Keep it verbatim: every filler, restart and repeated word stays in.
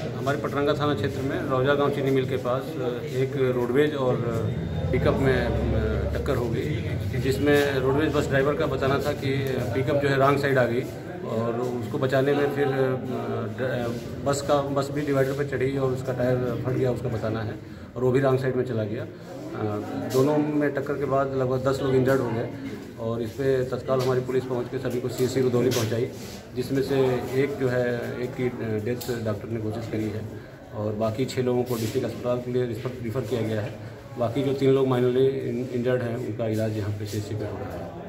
हमारे पटरंगा थाना क्षेत्र में रौजा गांव चीनी मिल के पास एक रोडवेज और पिकअप में टक्कर हो गई, जिसमें रोडवेज बस ड्राइवर का बताना था कि पिकअप जो है रॉन्ग साइड आ गई और उसको बचाने में फिर बस का बस भी डिवाइडर पर चढ़ी और उसका टायर फट गया, उसका बताना है, और वो भी रॉन्ग साइड में चला गया। दोनों में टक्कर के बाद लगभग दस लोग इंजर्ड हो गए और इस पर तत्काल हमारी पुलिस पहुंच के सभी को सी एस सी रुदौली पहुंचाई, जिसमें से एक जो है एक की डेथ डॉक्टर ने घोषित करी है और बाकी छः लोगों को डिस्ट्रिक्ट अस्पताल के लिए रिफर किया गया है। बाकी जो तीन लोग माइनरली इंजर्ड हैं उनका इलाज यहाँ पे सी एस सी पे हो रहा है।